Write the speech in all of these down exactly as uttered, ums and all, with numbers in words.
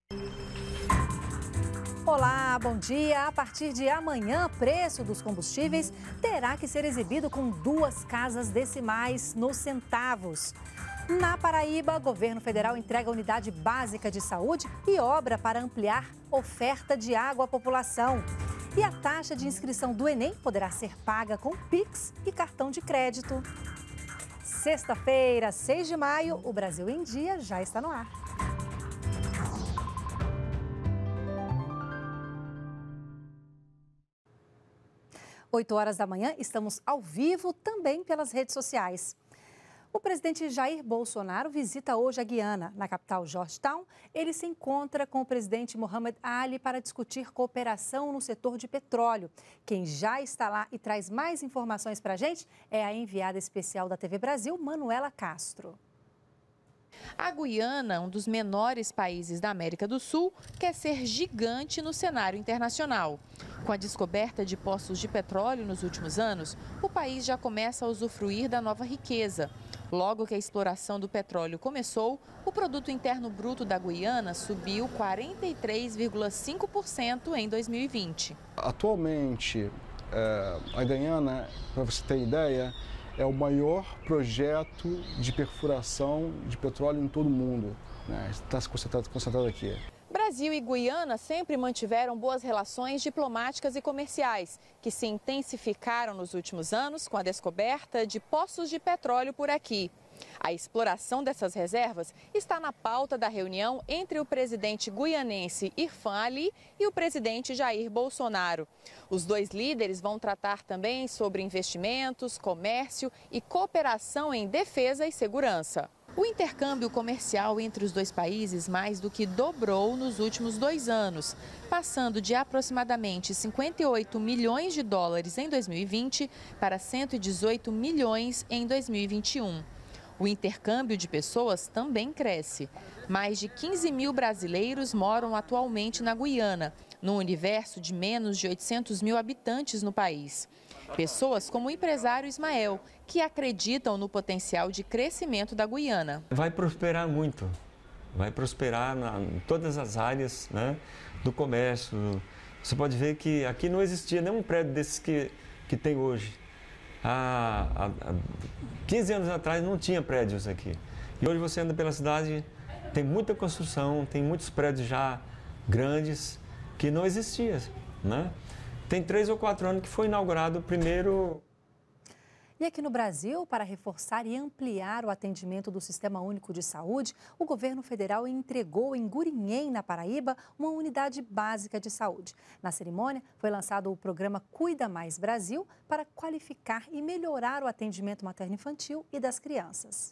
Olá, bom dia. A partir de amanhã, o preço dos combustíveis terá que ser exibido com duas casas decimais nos centavos. Na Paraíba, o governo federal entrega a unidade básica de saúde e obra para ampliar oferta de água à população. E a taxa de inscrição do Enem poderá ser paga com Pix e cartão de crédito. Sexta-feira, seis de maio, o Brasil em Dia já está no ar. oito horas da manhã, estamos ao vivo também pelas redes sociais. O presidente Jair Bolsonaro visita hoje a Guiana. Na capital Georgetown, ele se encontra com o presidente Mohamed Ali para discutir cooperação no setor de petróleo. Quem já está lá e traz mais informações para a gente é a enviada especial da T V Brasil, Manuela Castro. A Guiana, um dos menores países da América do Sul, quer ser gigante no cenário internacional. Com a descoberta de poços de petróleo nos últimos anos, o país já começa a usufruir da nova riqueza. Logo que a exploração do petróleo começou, o produto interno bruto da Guiana subiu quarenta e três vírgula cinco por cento em dois mil e vinte. Atualmente, a Guiana, para você ter ideia, é o maior projeto de perfuração de petróleo em todo o mundo, né? Está concentrado, concentrado aqui. Brasil e Guiana sempre mantiveram boas relações diplomáticas e comerciais, que se intensificaram nos últimos anos com a descoberta de poços de petróleo por aqui. A exploração dessas reservas está na pauta da reunião entre o presidente guianense Irfan Ali e o presidente Jair Bolsonaro. Os dois líderes vão tratar também sobre investimentos, comércio e cooperação em defesa e segurança. O intercâmbio comercial entre os dois países mais do que dobrou nos últimos dois anos, passando de aproximadamente cinquenta e oito milhões de dólares em dois mil e vinte para cento e dezoito milhões em dois mil e vinte e um. O intercâmbio de pessoas também cresce. Mais de quinze mil brasileiros moram atualmente na Guiana, num universo de menos de oitocentos mil habitantes no país. Pessoas como o empresário Ismael, que acreditam no potencial de crescimento da Guiana. Vai prosperar muito, vai prosperar na, em todas as áreas, né, do comércio. Você pode ver que aqui não existia nenhum prédio desses que, que tem hoje. Há, há, há quinze anos atrás não tinha prédios aqui. E hoje você anda pela cidade, tem muita construção, tem muitos prédios já grandes que não existiam, né? Tem três ou quatro anos que foi inaugurado o primeiro. E aqui no Brasil, para reforçar e ampliar o atendimento do Sistema Único de Saúde, o governo federal entregou em Gurinhém, na Paraíba, uma unidade básica de saúde. Na cerimônia, foi lançado o programa Cuida Mais Brasil para qualificar e melhorar o atendimento materno-infantil e das crianças.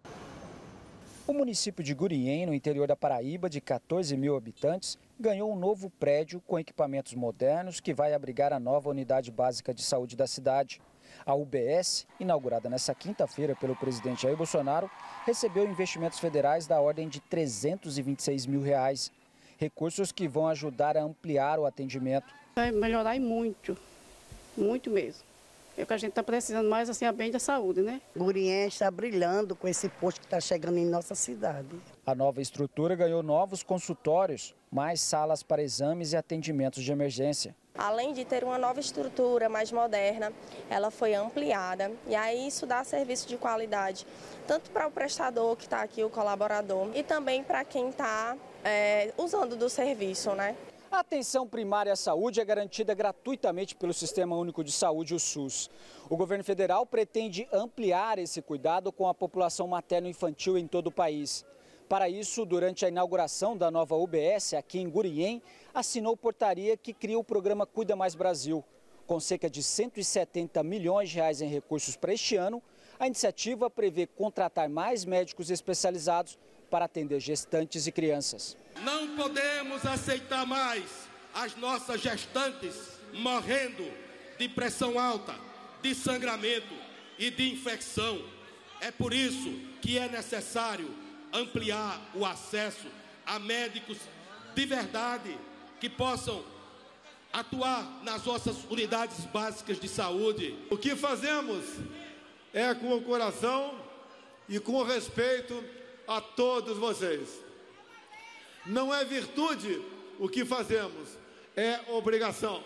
O município de Gurinhém, no interior da Paraíba, de quatorze mil habitantes, ganhou um novo prédio com equipamentos modernos que vai abrigar a nova unidade básica de saúde da cidade. A U B S, inaugurada nesta quinta-feira pelo presidente Jair Bolsonaro, recebeu investimentos federais da ordem de trezentos e vinte e seis mil reais. Recursos que vão ajudar a ampliar o atendimento. Vai melhorar muito, muito mesmo. É o que a gente está precisando mais, assim, a bem da saúde, né? Gurinhém está brilhando com esse posto que está chegando em nossa cidade. A nova estrutura ganhou novos consultórios, mais salas para exames e atendimentos de emergência. Além de ter uma nova estrutura mais moderna, ela foi ampliada e aí isso dá serviço de qualidade, tanto para o prestador que está aqui, o colaborador, e também para quem está é, usando do serviço, né? A atenção primária à saúde é garantida gratuitamente pelo Sistema Único de Saúde, o SUS. O governo federal pretende ampliar esse cuidado com a população materno-infantil em todo o país. Para isso, durante a inauguração da nova U B S aqui em Gurinhém, assinou portaria que cria o programa Cuida Mais Brasil. Com cerca de cento e setenta milhões de reais em recursos para este ano, a iniciativa prevê contratar mais médicos especializados para atender gestantes e crianças. Não podemos aceitar mais as nossas gestantes morrendo de pressão alta, de sangramento e de infecção. É por isso que é necessário ampliar o acesso a médicos de verdade que possam atuar nas nossas unidades básicas de saúde. O que fazemos é com o coração e com respeito a todos vocês. Não é virtude o que fazemos, é obrigação.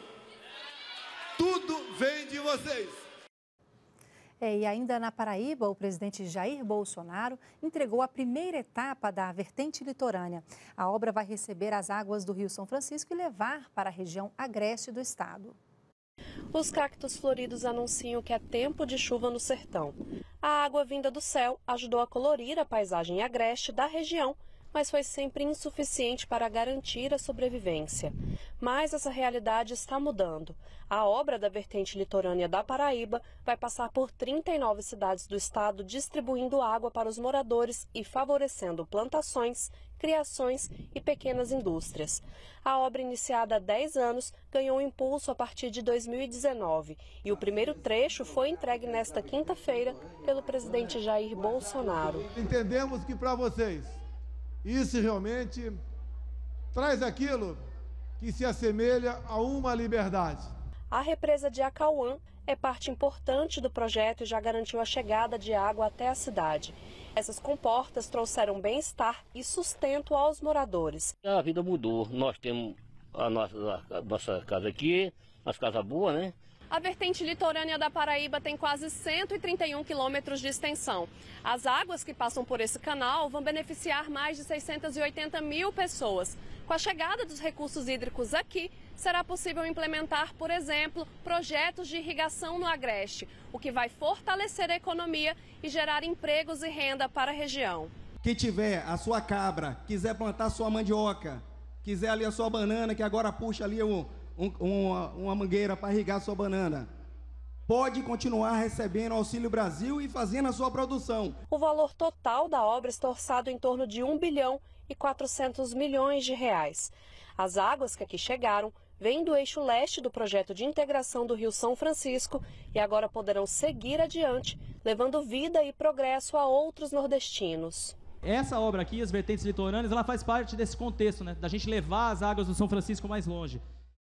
Tudo vem de vocês. É, e ainda na Paraíba, o presidente Jair Bolsonaro entregou a primeira etapa da vertente litorânea. A obra vai receber as águas do Rio São Francisco e levar para a região agreste do estado. Os cactos floridos anunciam que é tempo de chuva no sertão. A água vinda do céu ajudou a colorir a paisagem agreste da região, mas foi sempre insuficiente para garantir a sobrevivência. Mas essa realidade está mudando. A obra da vertente litorânea da Paraíba vai passar por trinta e nove cidades do estado, distribuindo água para os moradores e favorecendo plantações, criações e pequenas indústrias. A obra, iniciada há dez anos, ganhou impulso a partir de dois mil e dezenove e o primeiro trecho foi entregue nesta quinta-feira pelo presidente Jair Bolsonaro. Entendemos que para vocês isso realmente traz aquilo que se assemelha a uma liberdade. A represa de Acauã é parte importante do projeto e já garantiu a chegada de água até a cidade. Essas comportas trouxeram bem-estar e sustento aos moradores. A vida mudou. Nós temos a nossa, a nossa casa aqui, as casas boas, né? A vertente litorânea da Paraíba tem quase cento e trinta e um quilômetros de extensão. As águas que passam por esse canal vão beneficiar mais de seiscentas e oitenta mil pessoas. Com a chegada dos recursos hídricos aqui, será possível implementar, por exemplo, projetos de irrigação no Agreste, o que vai fortalecer a economia e gerar empregos e renda para a região. Quem tiver a sua cabra, quiser plantar sua mandioca, quiser ali a sua banana, que agora puxa ali o... Um, uma, uma mangueira para irrigar sua banana, pode continuar recebendo Auxílio Brasil e fazendo a sua produção. O valor total da obra está orçado em torno de um bilhão e quatrocentos milhões de reais. As águas que aqui chegaram vêm do eixo leste do projeto de integração do Rio São Francisco e agora poderão seguir adiante, levando vida e progresso a outros nordestinos. Essa obra aqui, as vertentes litorâneas, ela faz parte desse contexto, né, da gente levar as águas do São Francisco mais longe.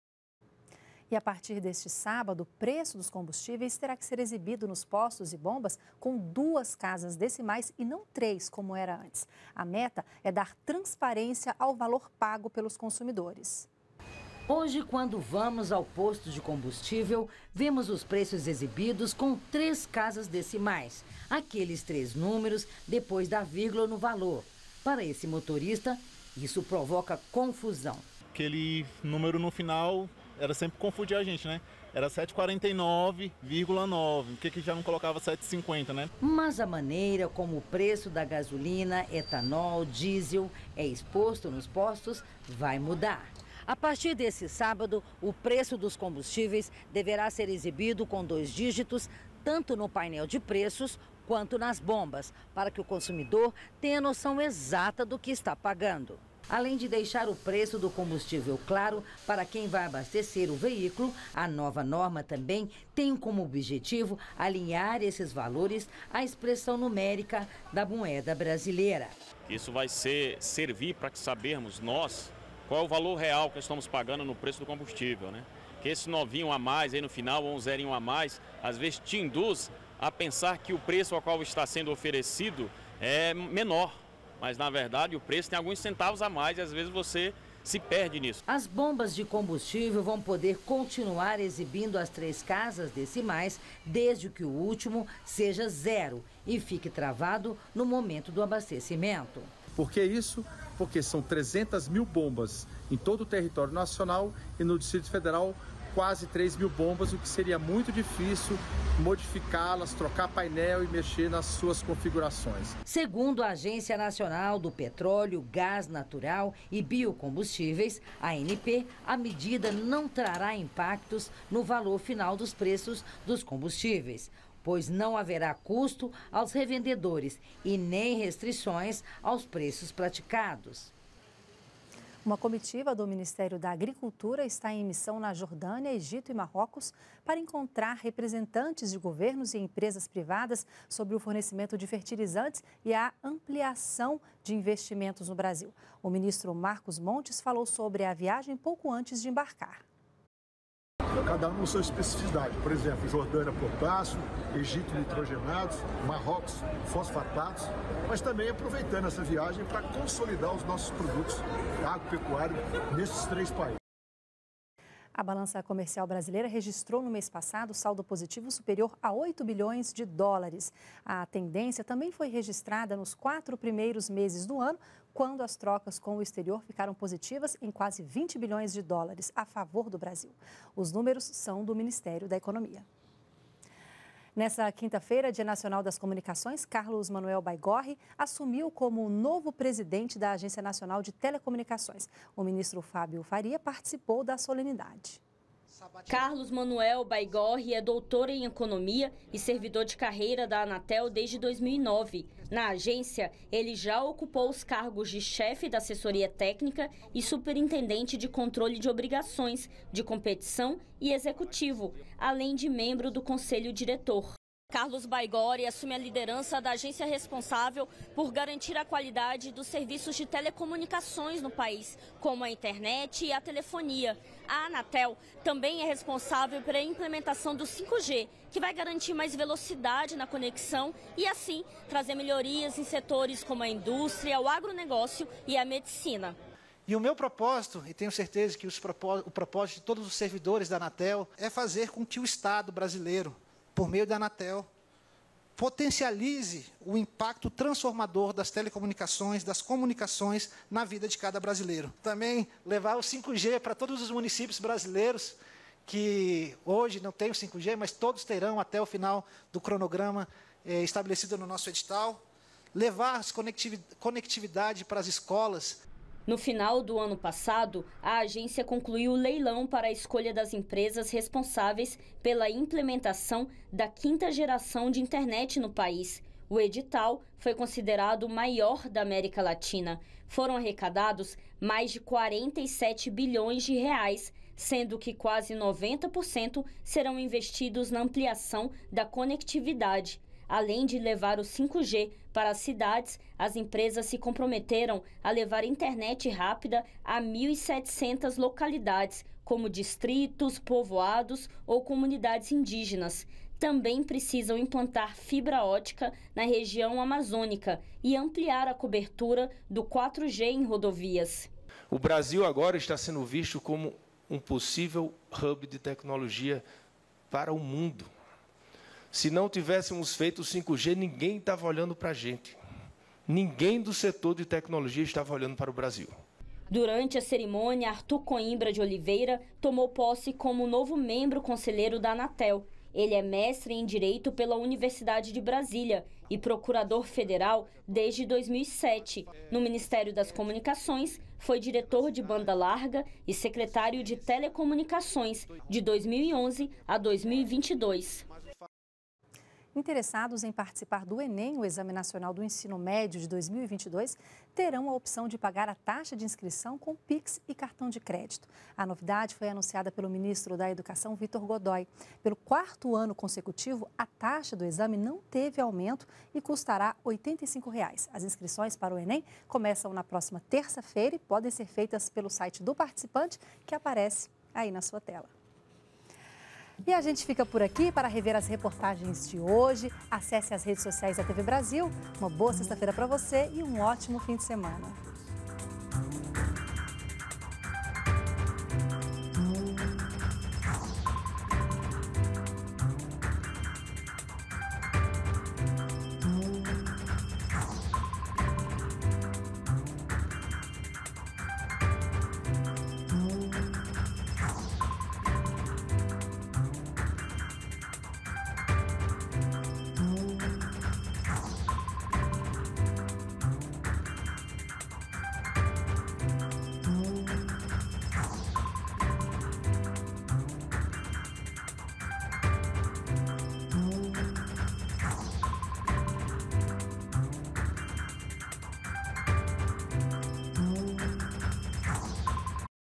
E a partir deste sábado, o preço dos combustíveis terá que ser exibido nos postos e bombas com duas casas decimais e não três, como era antes. A meta é dar transparência ao valor pago pelos consumidores. Hoje, quando vamos ao posto de combustível, vemos os preços exibidos com três casas decimais. Aqueles três números depois da vírgula no valor. Para esse motorista, isso provoca confusão. Aquele número no final era sempre confundir a gente, né? Era sete e quarenta e nove vírgula nove, o que que já não colocava sete e cinquenta, né? Mas a maneira como o preço da gasolina, etanol, diesel é exposto nos postos vai mudar. A partir desse sábado, o preço dos combustíveis deverá ser exibido com dois dígitos, tanto no painel de preços quanto nas bombas, para que o consumidor tenha noção exata do que está pagando. Além de deixar o preço do combustível claro para quem vai abastecer o veículo, a nova norma também tem como objetivo alinhar esses valores à expressão numérica da moeda brasileira. Isso vai ser, servir para que sabermos nós qual é o valor real que estamos pagando no preço do combustível, né? Que esse novinho a mais aí no final, ou um zerinho a mais, às vezes te induz a pensar que o preço ao qual está sendo oferecido é menor. Mas, na verdade, o preço tem alguns centavos a mais e, às vezes, você se perde nisso. As bombas de combustível vão poder continuar exibindo as três casas decimais, desde que o último seja zero e fique travado no momento do abastecimento. Por que isso? Porque são trezentas mil bombas em todo o território nacional e no Distrito Federal quase três mil bombas, o que seria muito difícil modificá-las, trocar painel e mexer nas suas configurações. Segundo a Agência Nacional do Petróleo, Gás Natural e Biocombustíveis, a A N P, a medida não trará impactos no valor final dos preços dos combustíveis, pois não haverá custo aos revendedores e nem restrições aos preços praticados. Uma comitiva do Ministério da Agricultura está em missão na Jordânia, Egito e Marrocos para encontrar representantes de governos e empresas privadas sobre o fornecimento de fertilizantes e a ampliação de investimentos no Brasil. O ministro Marcos Montes falou sobre a viagem pouco antes de embarcar. cada um com sua especificidade. Por exemplo, Jordânia, potássio, Egito, nitrogenados, Marrocos, fosfatatos, mas também aproveitando essa viagem para consolidar os nossos produtos agropecuários nesses três países. A balança comercial brasileira registrou no mês passado saldo positivo superior a oito bilhões de dólares. A tendência também foi registrada nos quatro primeiros meses do ano, quando as trocas com o exterior ficaram positivas em quase vinte bilhões de dólares a favor do Brasil. Os números são do Ministério da Economia. Nessa quinta-feira, Dia Nacional das Comunicações, Carlos Manuel Baigorre assumiu como novo presidente da Agência Nacional de Telecomunicações. O ministro Fábio Faria participou da solenidade. Carlos Manuel Baigorre é doutor em economia e servidor de carreira da Anatel desde dois mil e nove. Na agência, ele já ocupou os cargos de chefe da assessoria técnica e superintendente de controle de obrigações, de competição e executivo, além de membro do conselho diretor. Carlos Baigorre assume a liderança da agência responsável por garantir a qualidade dos serviços de telecomunicações no país, como a internet e a telefonia. A Anatel também é responsável pela implementação do cinco G, que vai garantir mais velocidade na conexão e, assim, trazer melhorias em setores como a indústria, o agronegócio e a medicina. E o meu propósito, e tenho certeza que os propós- o propósito de todos os servidores da Anatel, é fazer com que o Estado brasileiro, por meio da Anatel, potencialize o impacto transformador das telecomunicações, das comunicações na vida de cada brasileiro. Também levar o cinco G para todos os municípios brasileiros que hoje não têm o cinco G, mas todos terão até o final do cronograma eh, estabelecido no nosso edital. Levar as conectivi- conectividade para as escolas. No final do ano passado, a agência concluiu o leilão para a escolha das empresas responsáveis pela implementação da quinta geração de internet no país. O edital foi considerado o maior da América Latina. Foram arrecadados mais de quarenta e sete bilhões de reais, sendo que quase noventa por cento serão investidos na ampliação da conectividade. Além de levar o cinco G para as cidades, as empresas se comprometeram a levar internet rápida a mil e setecentas localidades, como distritos, povoados ou comunidades indígenas. Também precisam implantar fibra ótica na região amazônica e ampliar a cobertura do quatro G em rodovias. O Brasil agora está sendo visto como um possível hub de tecnologia para o mundo. Se não tivéssemos feito o cinco G, ninguém estava olhando para a gente. Ninguém do setor de tecnologia estava olhando para o Brasil. Durante a cerimônia, Arthur Coimbra de Oliveira tomou posse como novo membro conselheiro da Anatel. Ele é mestre em Direito pela Universidade de Brasília e procurador federal desde dois mil e sete. No Ministério das Comunicações, foi diretor de banda larga e secretário de Telecomunicações de dois mil e onze a dois mil e vinte e dois. Interessados em participar do Enem, o Exame Nacional do Ensino Médio de dois mil e vinte e dois, terão a opção de pagar a taxa de inscrição com Pix e cartão de crédito. A novidade foi anunciada pelo ministro da Educação, Vitor Godoy. Pelo quarto ano consecutivo, a taxa do exame não teve aumento e custará oitenta e cinco reais. As inscrições para o Enem começam na próxima terça-feira e podem ser feitas pelo site do participante, que aparece aí na sua tela. E a gente fica por aqui para rever as reportagens de hoje. Acesse as redes sociais da T V Brasil. Uma boa sexta-feira para você e um ótimo fim de semana.